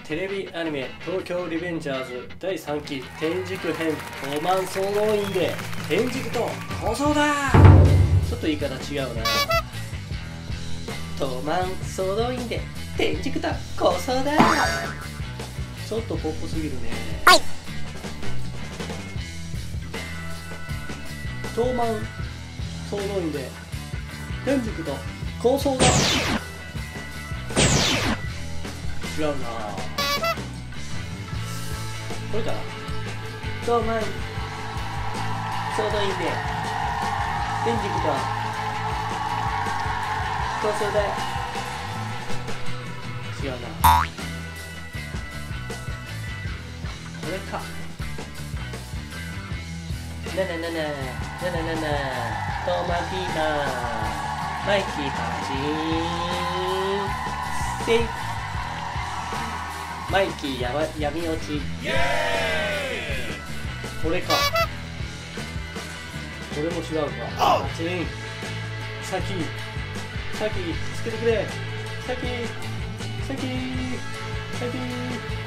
テレビアニメ東京リベンジャーズ第3期天竺編5万総動員で天竺と抗争だ。ちょっと言い方違うな。5万総動員で天竺と抗争だ。ちょっとポップすぎるね。はい。10万総動員で天竺と抗争だ。違うな。これかな。10万総動員で天竺と抗争だ。違うな。これか。トーマピーマンマイキーパチーンマイキー闇落ち。これか。これも違うか。パチン。先つけてくれ。先